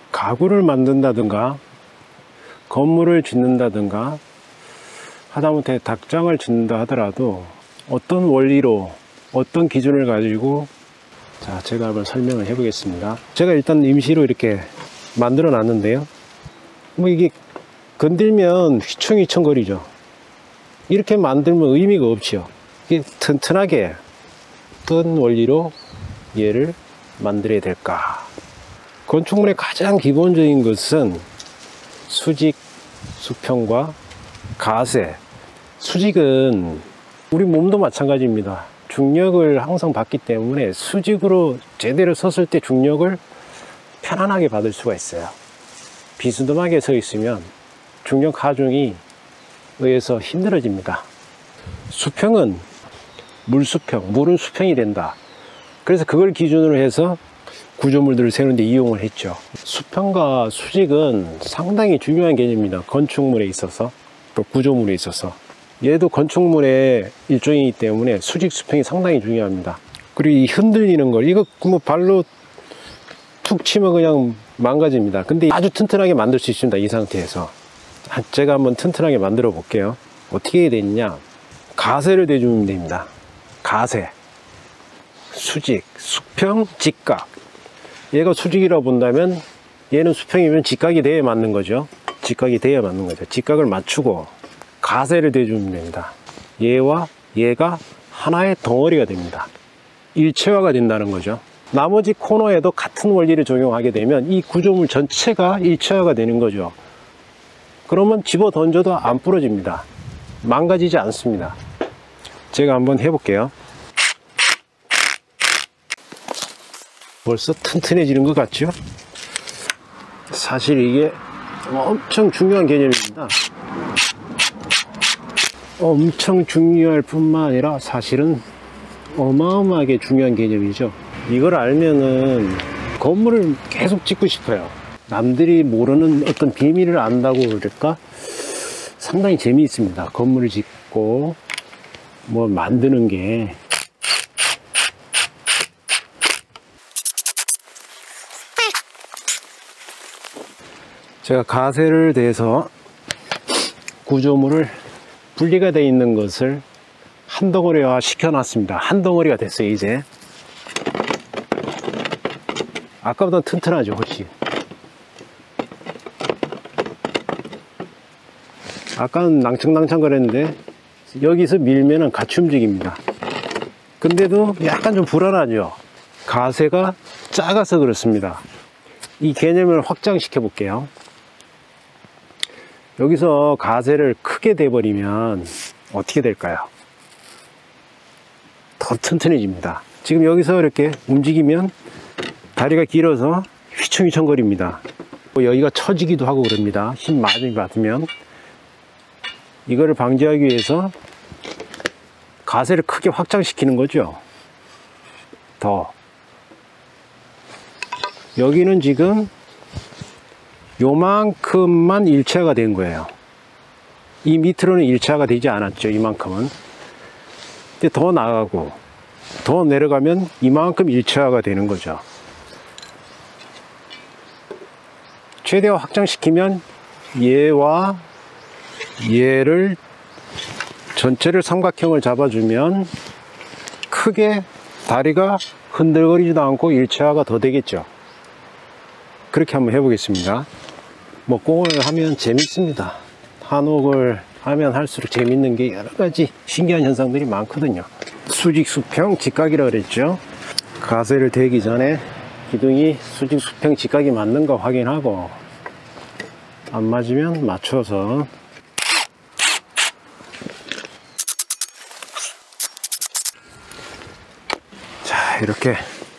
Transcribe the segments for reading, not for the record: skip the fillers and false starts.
가구를 만든다든가 건물을 짓는다든가 하다못해 닭장을 짓는다 하더라도 어떤 원리로 어떤 기준을 가지고, 자, 제가 한번 설명을 해 보겠습니다. 제가 일단 임시로 이렇게 만들어 놨는데요, 뭐 이게 건들면 휘청휘청거리죠. 이렇게 만들면 의미가 없지요. 이게 튼튼하게 어떤 원리로 얘를 만들어야 될까. 건축물의 가장 기본적인 것은 수직, 수평과 가세. 수직은 우리 몸도 마찬가지입니다. 중력을 항상 받기 때문에 수직으로 제대로 섰을 때 중력을 편안하게 받을 수가 있어요. 비스듬하게 서 있으면 중력 하중이 의해서 힘들어집니다. 수평은 물수평, 물은 수평이 된다. 그래서 그걸 기준으로 해서 구조물들을 세우는데 이용을 했죠. 수평과 수직은 상당히 중요한 개념입니다. 건축물에 있어서, 또 구조물에 있어서. 얘도 건축물의 일종이기 때문에 수직, 수평이 상당히 중요합니다. 그리고 이 흔들리는 걸, 이거 뭐 발로 툭 치면 그냥 망가집니다. 근데 아주 튼튼하게 만들 수 있습니다. 이 상태에서. 제가 한번 튼튼하게 만들어 볼게요. 어떻게 해야 되느냐, 가세를 대주면 됩니다. 가세, 수직, 수평, 직각. 얘가 수직이라고 본다면 얘는 수평이면 직각이 돼야 맞는 거죠. 직각이 돼야 맞는 거죠. 직각을 맞추고 가세를 대주면 됩니다. 얘와 얘가 하나의 덩어리가 됩니다. 일체화가 된다는 거죠. 나머지 코너에도 같은 원리를 적용하게 되면 이 구조물 전체가 일체화가 되는 거죠. 그러면 집어 던져도 안 부러집니다. 망가지지 않습니다. 제가 한번 해볼게요. 벌써 튼튼해지는 것 같죠? 사실 이게 엄청 중요한 개념입니다. 엄청 중요할 뿐만 아니라 사실은 어마어마하게 중요한 개념이죠. 이걸 알면은 건물을 계속 짓고 싶어요. 남들이 모르는 어떤 비밀을 안다고 그럴까? 상당히 재미있습니다. 건물을 짓고 뭐 만드는 게. 제가 가세를 대서 구조물을 분리가 되어 있는 것을 한 덩어리화 시켜놨습니다. 한 덩어리가 됐어요. 이제 아까보다 튼튼하죠, 훨씬. 아까는 낭창낭창 거렸는데 여기서 밀면은 같이 움직입니다. 근데도 약간 좀 불안하죠. 가세가 작아서 그렇습니다. 이 개념을 확장시켜 볼게요. 여기서 가세를 크게 대버리면 어떻게 될까요? 더 튼튼해집니다. 지금 여기서 이렇게 움직이면 다리가 길어서 휘청휘청거립니다. 여기가 처지기도 하고 그럽니다. 힘 많이 받으면. 이거를 방지하기 위해서 가세를 크게 확장시키는 거죠. 더. 여기는 지금 요만큼만 일체화가 된 거예요. 이 밑으로는 일체화가 되지 않았죠. 이만큼은. 근데 더 나가고 더 내려가면 이만큼 일체화가 되는 거죠. 최대화 확장시키면 얘와 얘를 전체를 삼각형을 잡아주면 크게 다리가 흔들거리지도 않고 일체화가 더 되겠죠. 그렇게 한번 해보겠습니다. 목공을 하면 재밌습니다. 한옥을 하면 할수록 재밌는 게 여러 가지 신기한 현상들이 많거든요. 수직, 수평, 직각이라고 그랬죠. 가세를 대기 전에 기둥이 수직, 수평, 직각이 맞는가 확인하고, 안 맞으면 맞춰서 자, 이렇게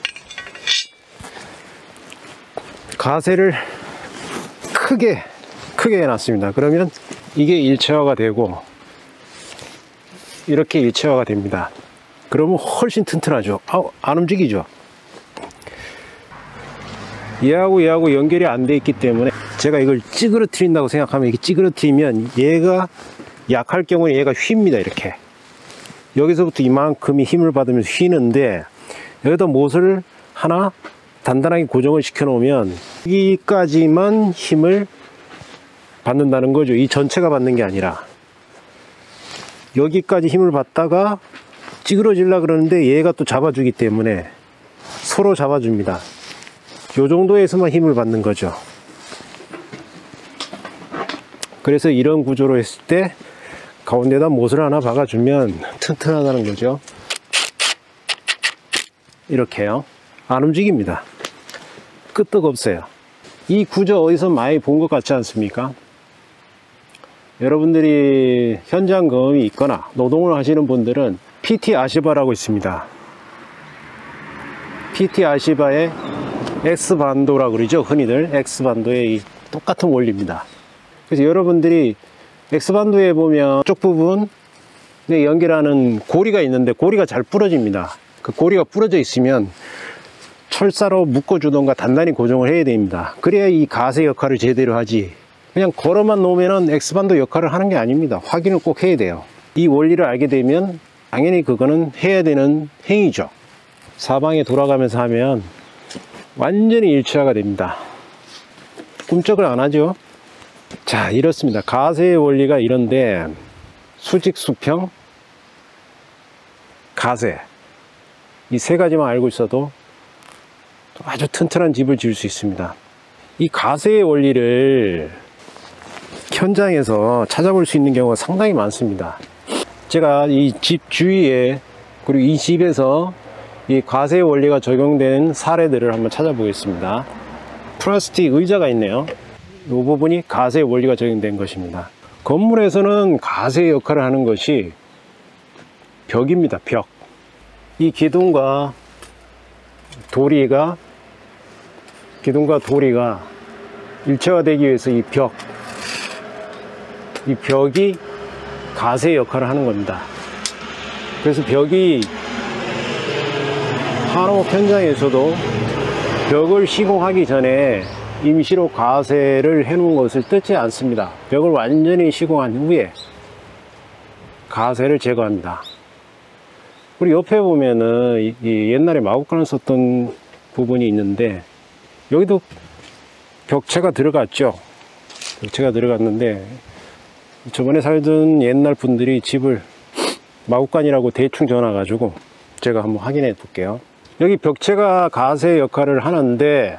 가세를 크게 해놨습니다. 그러면 이게 일체화가 되고 이렇게 일체화가 됩니다. 그러면 훨씬 튼튼하죠. 안 움직이죠. 얘하고 연결이 안 돼 있기 때문에 제가 이걸 찌그러뜨린다고 생각하면, 이게 찌그러뜨리면 얘가 약할 경우에 얘가 휩니다. 이렇게 여기서부터 이만큼이 힘을 받으면서 휘는데, 여기다 못을 하나 단단하게 고정을 시켜 놓으면 여기까지만 힘을 받는다는 거죠. 이 전체가 받는 게 아니라 여기까지 힘을 받다가 찌그러지려 그러는데 얘가 또 잡아주기 때문에 서로 잡아줍니다. 요 정도에서만 힘을 받는 거죠. 그래서 이런 구조로 했을 때 가운데다 못을 하나 박아주면 튼튼하다는 거죠. 이렇게요. 안 움직입니다. 끄떡없어요. 이 구조 어디서 많이 본 것 같지 않습니까? 여러분들이 현장 경험이 있거나 노동을 하시는 분들은 PT 아시바라고 있습니다. PT 아시바의 X반도라고 그러죠. 흔히들 X반도의 이 똑같은 원리입니다. 그래서 여러분들이 X반도에 보면 쪽 부분에 연결하는 고리가 있는데 고리가 잘 부러집니다. 그 고리가 부러져 있으면 철사로 묶어주던가 단단히 고정을 해야 됩니다. 그래야 이 가세 역할을 제대로 하지, 그냥 걸어만 놓으면 X반도 역할을 하는 게 아닙니다. 확인을 꼭 해야 돼요. 이 원리를 알게 되면 당연히 그거는 해야 되는 행위죠. 사방에 돌아가면서 하면 완전히 일체화가 됩니다. 꿈쩍을 안 하죠. 자, 이렇습니다. 가세의 원리가 이런데 수직, 수평, 가세, 이 세 가지만 알고 있어도 아주 튼튼한 집을 지을 수 있습니다. 이 가세의 원리를 현장에서 찾아볼 수 있는 경우가 상당히 많습니다. 제가 이 집 주위에, 그리고 이 집에서 이 가세의 원리가 적용된 사례들을 한번 찾아보겠습니다. 플라스틱 의자가 있네요. 이 부분이 가세의 원리가 적용된 것입니다. 건물에서는 가세의 역할을 하는 것이 벽입니다. 벽. 이 기둥과 도리가 일체화되기 위해서 이 벽이 가세의 역할을 하는 겁니다. 그래서 벽이 한옥 현장에서도 벽을 시공하기 전에 임시로 가세를 해 놓은 것을 뜯지 않습니다. 벽을 완전히 시공한 후에 가세를 제거합니다. 그리고 옆에 보면은 이 옛날에 마구간을 썼던 부분이 있는데 여기도 벽체가 들어갔죠. 벽체가 들어갔는데 저번에 살던 옛날 분들이 집을 마구간이라고 대충 지어놔가지고 제가 한번 확인해 볼게요. 여기 벽체가 가세 역할을 하는데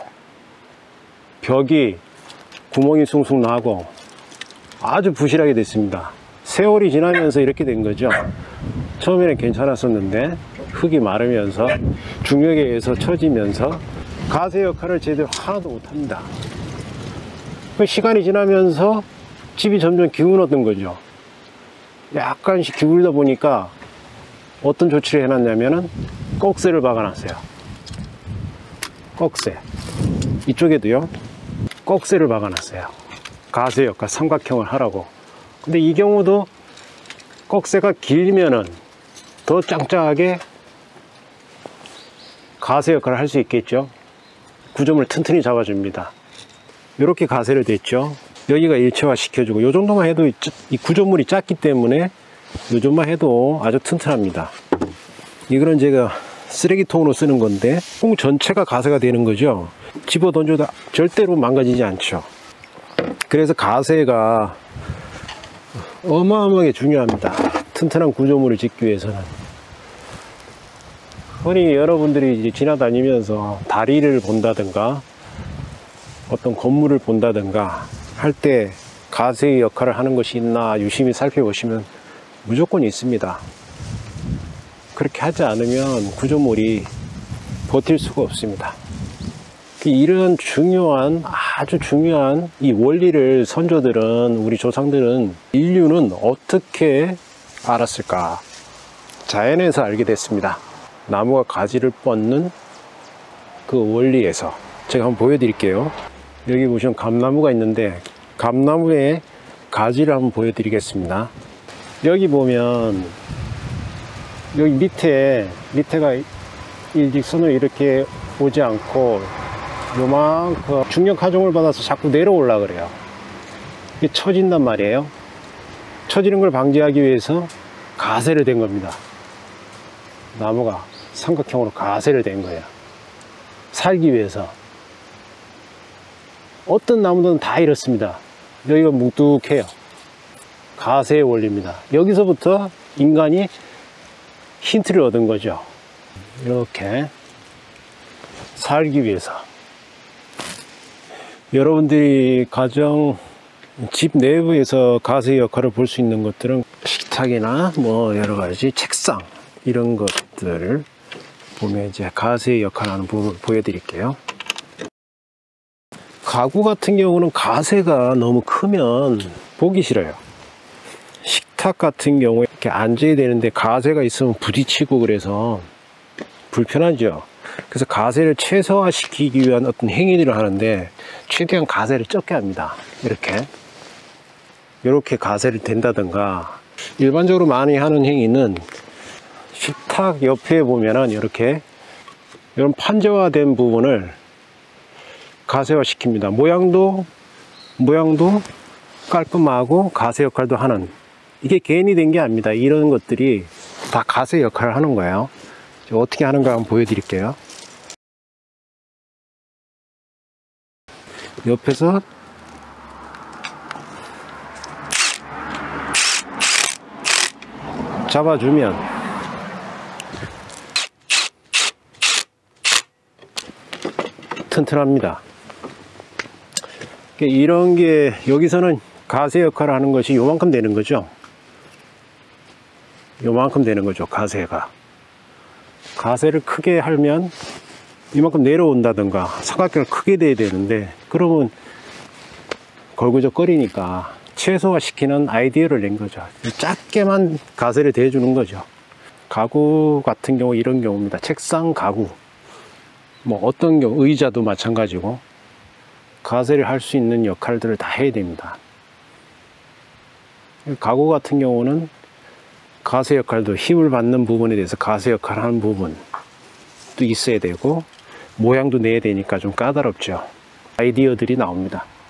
벽이 구멍이 숭숭 나고 아주 부실하게 됐습니다. 세월이 지나면서 이렇게 된 거죠. 처음에는 괜찮았었는데 흙이 마르면서 중력에 의해서 처지면서 가세 역할을 제대로 하나도 못합니다. 시간이 지나면서 집이 점점 기울어든 거죠. 약간씩 기울다 보니까 어떤 조치를 해놨냐면은 꼭새를 박아놨어요. 꼭새. 이쪽에도요. 꼭새를 박아놨어요. 가세 역할 삼각형을 하라고. 근데 이 경우도 꼭새가 길면은 더 짱짱하게 가세 역할을 할 수 있겠죠. 구조물을 튼튼히 잡아줍니다. 이렇게 가세를 댔죠. 여기가 일체화 시켜주고, 이 정도만 해도 이 구조물이 작기 때문에 이 정도만 해도 아주 튼튼합니다. 이거는 제가 쓰레기통으로 쓰는 건데 통 전체가 가세가 되는 거죠. 집어 던져도 절대로 망가지지 않죠. 그래서 가세가 어마어마하게 중요합니다. 튼튼한 구조물을 짓기 위해서는. 흔히 여러분들이 이제 지나다니면서 다리를 본다든가 어떤 건물을 본다든가 할 때 가세의 역할을 하는 것이 있나 유심히 살펴보시면 무조건 있습니다. 그렇게 하지 않으면 구조물이 버틸 수가 없습니다. 이런 중요한, 아주 중요한 이 원리를 선조들은, 우리 조상들은, 인류는 어떻게 알았을까? 자연에서 알게 됐습니다. 나무가 가지를 뻗는 그 원리에서. 제가 한번 보여드릴게요. 여기 보시면 감나무가 있는데 감나무의 가지를 한번 보여드리겠습니다. 여기 보면 여기 밑에가 일직선으로 이렇게 오지 않고 요만큼 중력 하중을 받아서 자꾸 내려올라 그래요. 이게 처진단 말이에요. 처지는 걸 방지하기 위해서 가세를 댄 겁니다. 나무가 삼각형으로 가세를 댄 거예요. 살기 위해서. 어떤 나무든 다 이렇습니다. 여기가 뭉툭해요. 가세의 원리입니다. 여기서부터 인간이 힌트를 얻은 거죠. 이렇게 살기 위해서. 여러분들이 가정 집 내부에서 가세의 역할을 볼 수 있는 것들은 식탁이나 뭐 여러 가지 책상 이런 것들을 보면 이제 가세의 역할을 하는 부분을 보여드릴게요. 가구 같은 경우는 가세가 너무 크면 보기 싫어요. 식탁 같은 경우에 이렇게 앉아야 되는데 가세가 있으면 부딪히고 그래서 불편하죠. 그래서 가세를 최소화시키기 위한 어떤 행위들을 하는데 최대한 가세를 적게 합니다. 이렇게 가세를 댄다든가. 일반적으로 많이 하는 행위는 식탁 옆에 보면은 이렇게 이런 판재화된 부분을 가세화 시킵니다. 모양도 깔끔하고 가세 역할도 하는, 이게 괜히 된 게 아닙니다. 이런 것들이 다 가세 역할을 하는 거예요. 어떻게 하는가 한번 보여드릴게요. 옆에서 잡아주면 튼튼합니다. 이런 게 여기서는 가세 역할을 하는 것이 요만큼 되는 거죠. 요만큼 되는 거죠. 가세를 크게 하면 이만큼 내려온다든가 삼각형을 크게 돼야 되는데, 그러면 걸그적거리니까 최소화 시키는 아이디어를 낸 거죠. 작게만 가세를 대주는 거죠. 가구 같은 경우 이런 경우입니다. 책상, 가구, 뭐 어떤 경우 의자도 마찬가지고 가세를 할 수 있는 역할들을 다 해야 됩니다. 가구 같은 경우는 가세 역할도 힘을 받는 부분에 대해서 가세 역할을 하는 부분도 있어야 되고 모양도 내야 되니까 좀 까다롭죠. 아이디어들이 나옵니다.